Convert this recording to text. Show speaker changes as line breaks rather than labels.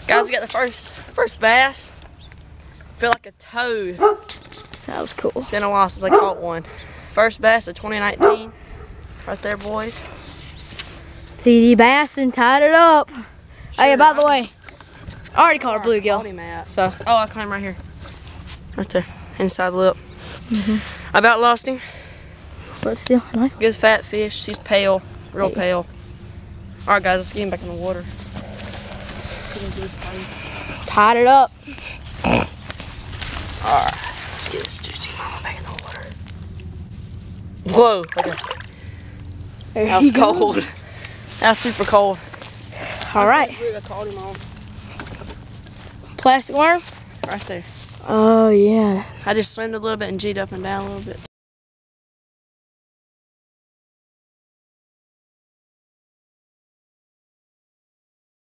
Guys, we got the first bass. Feel like a toad.
That was cool.
It's been a while since I caught one. First bass of 2019. Right there, boys.
CD bass and tied it up.
Sure.
Oh yeah, by the way, I already caught a bluegill. So.
Oh, I caught him right here. Right there, inside the lip. I about lost him.
But still, nice.
Good fat fish. He's pale, real pale. All right, guys, let's get him back in the water.
Tied it up.
All right, let's get this juicy mama back in the water. Whoa, okay. That was cold. That was super cold.
All right.
I caught him on.
Plastic worm?
Right there.
Oh yeah.
I just swam a little bit and G'd up and down a little bit.